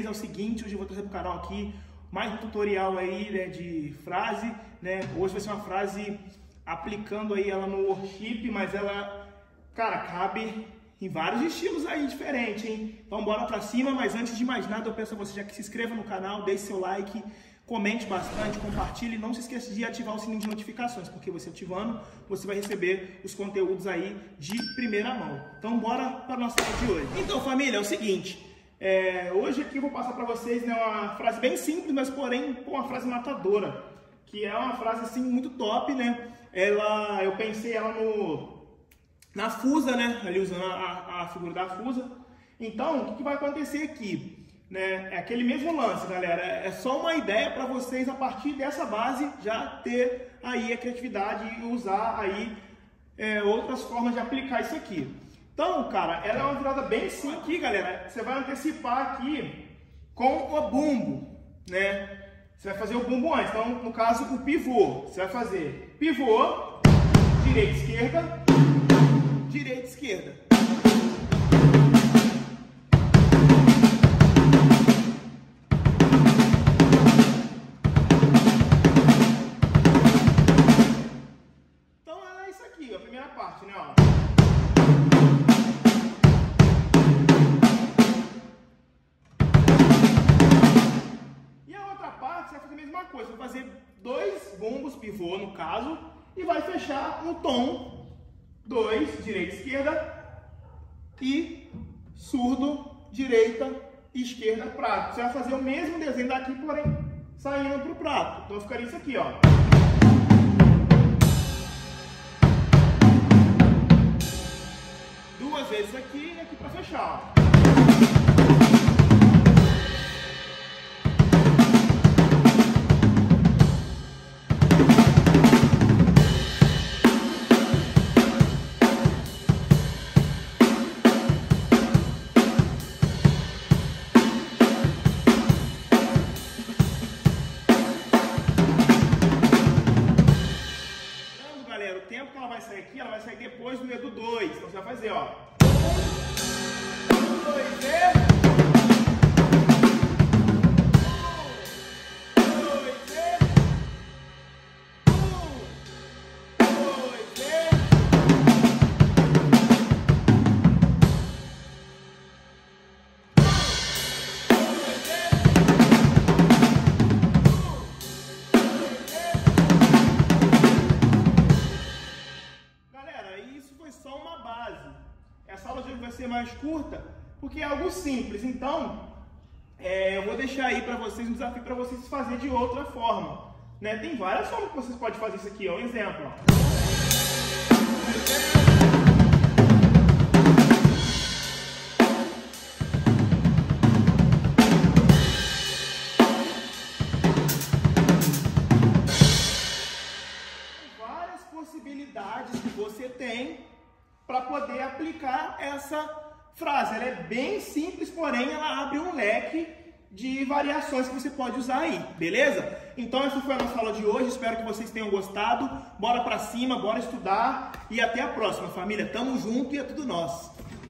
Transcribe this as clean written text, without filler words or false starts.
é o seguinte, hoje eu vou trazer pro canal aqui mais um tutorial aí, né, de frase, né? Hoje vai ser uma frase aplicando aí ela no worship, mas ela, cara, cabe em vários estilos aí diferentes, hein? Então bora pra cima, mas antes de mais nada eu peço a você já que se inscreva no canal, deixe seu like, comente bastante, compartilhe e não se esqueça de ativar o sininho de notificações, porque você ativando, você vai receber os conteúdos aí de primeira mão. Então bora para a nossa aula de hoje. Então família, é o seguinte, hoje aqui eu vou passar para vocês, né, uma frase bem simples, mas porém uma frase matadora, que é uma frase assim muito top, né? Eu pensei ela na fusa, né? Ali usando a figura da fusa. Então, o que vai acontecer aqui? Né? É aquele mesmo lance, galera. É só uma ideia para vocês, a partir dessa base, já ter aí a criatividade e usar aí outras formas de aplicar isso aqui. Então, cara, ela é uma virada bem simples aqui, galera. Você vai antecipar aqui com o bumbo, né? Você vai fazer o bumbo antes. Então, no caso, o pivô. Você vai fazer pivô, direita, esquerda, direita, esquerda. Então é isso aqui, a primeira parte, né? Ó. E a outra parte, você vai fazer a mesma coisa. Vai fazer dois bumbos pivô, no caso, e vai fechar no tom 2, direita, esquerda, e surdo, direita, esquerda, prato. Você vai fazer o mesmo desenho daqui, porém saindo para o prato. Então ficaria isso aqui, ó. Duas vezes aqui e aqui para fechar, ó. Galera, o tempo que ela vai sair aqui, ela vai sair depois do dedo 2. Então você vai fazer, ó. 1, 2, 3. Só uma base. Essa aula de hoje vai ser mais curta porque é algo simples. Então, eu vou deixar aí para vocês um desafio para vocês fazerem de outra forma, né? Tem várias formas que vocês podem fazer isso aqui. Ó. Um exemplo. Ó. Várias possibilidades que você tem para poder aplicar essa frase. Ela é bem simples, porém ela abre um leque de variações que você pode usar aí, beleza? Então essa foi a nossa aula de hoje, espero que vocês tenham gostado. Bora pra cima, bora estudar e até a próxima, família. Tamo junto e é tudo nosso.